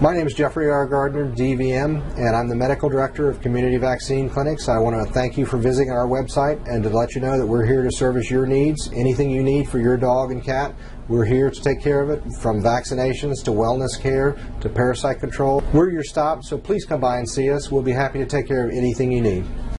My name is Jeffrey R. Gardner, DVM, and I'm the Medical Director of Community Vaccine Clinics. I want to thank you for visiting our website and to let you know that we're here to service your needs. Anything you need for your dog and cat, we're here to take care of it, from vaccinations to wellness care to parasite control. We're your stop, so please come by and see us. We'll be happy to take care of anything you need.